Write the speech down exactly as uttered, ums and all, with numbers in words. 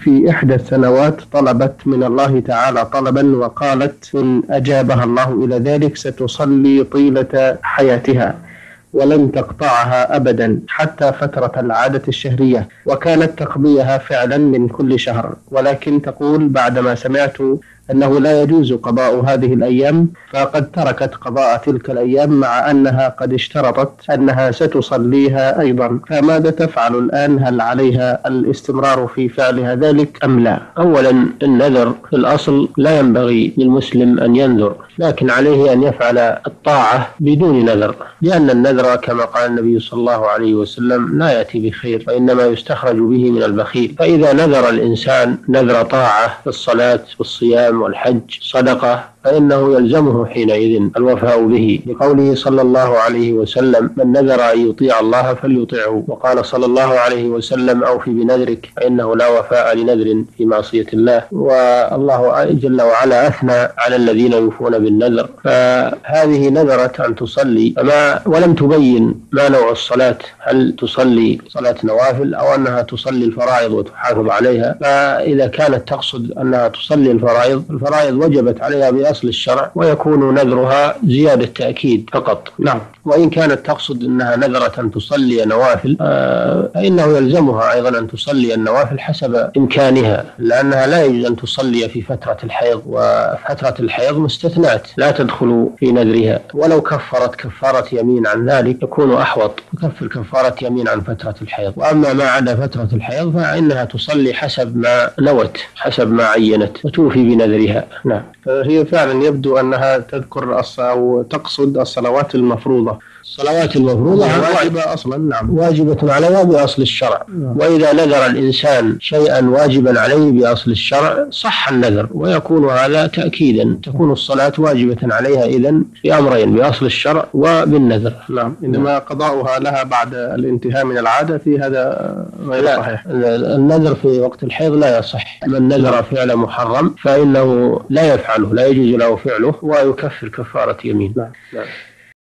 في إحدى السنوات طلبت من الله تعالى طلبا وقالت إن أجابها الله إلى ذلك ستصلي طيلة حياتها ولن تقطعها أبدا حتى فترة العادة الشهرية، وكانت تقضيها فعلا من كل شهر. ولكن تقول بعدما سمعت أنه لا يجوز قضاء هذه الأيام فقد تركت قضاء تلك الأيام مع أنها قد اشترطت أنها ستصليها أيضا. فماذا تفعل الآن؟ هل عليها الاستمرار في فعلها ذلك أم لا؟ أولا النذر في الأصل لا ينبغي للمسلم أن ينذر، لكن عليه أن يفعل الطاعة بدون نذر، لأن النذر كما قال النبي صلى الله عليه وسلم لا يأتي بخير وإنما يستخرج به من البخيل. فإذا نذر الإنسان نذر طاعة في الصلاة والصيام والحج صدقة فإنه يلزمه حينئذ الوفاء به، لقوله صلى الله عليه وسلم من نذر أن يطيع الله فليطيعه، وقال صلى الله عليه وسلم أوفي بنذرك فإنه لا وفاء لنذر في معصية الله. والله جل وعلا أثنى على الذين يوفون بالنذر، فهذه نذرت أن تصلي فما ولم تبين ما نوع الصلاة، هل تصلي صلاة نوافل أو أنها تصلي الفرائض وتحافظ عليها. فإذا كانت تقصد أنها تصلي الفرائض الفرائض وجبت عليها بأصل الشرع ويكون نذرها زيادة تأكيد فقط. نعم. وإن كانت تقصد أنها نذرة أن تصلي نوافل فإنه يلزمها أيضا أن تصلي النوافل حسب إمكانها، لأنها لا يجوز أن تصلي في فترة الحيض، وفترة الحيض مستثنات لا تدخل في نذرها. ولو كفرت كفارة يمين عن ذلك يكون أحوط، تكفر كفارة يمين عن فترة الحيض. وأما ما عدا فترة الحيض فإنها تصلي حسب ما نوت، حسب ما عينت، وتوفي بنذرها. نعم. هي فعلا يبدو أنها تذكر أو تقصد الصلوات المفروضة. الصلوات المفروضة واجبة أصلا. نعم. واجبة عليها بأصل الشرع. نعم. وإذا نذر الإنسان شيئا واجبا عليه بأصل الشرع صح النذر، ويكون هذا تأكيدا، تكون الصلاة واجبة عليها إذن بأمرين، بأصل الشرع وبالنذر. نعم. إنما قضاؤها لها بعد الانتهاء من العادة في هذا غير لا. صحيح. النذر في وقت الحيض لا يصح. من نذر فعل محرم فإنه لا يفعله، لا يجوز له فعله ويكفر كفارة يمين. نعم. نعم.